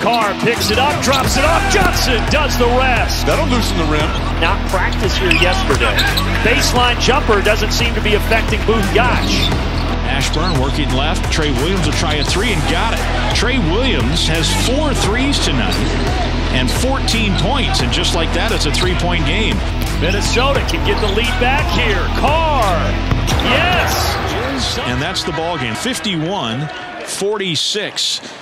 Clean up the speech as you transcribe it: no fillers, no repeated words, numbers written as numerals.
Carr picks it up, drops it off. Johnson does the rest. That'll loosen the rim. Not practice here yesterday. Baseline jumper doesn't seem to be affecting Boone Gotch. Ashburn working left. Trey Williams will try a three and got it. Trey Williams has 4 threes tonight and 14 points. And just like that, it's a 3-point game. Minnesota can get the lead back here. Carr. Yes. And that's the ball game. 51-46.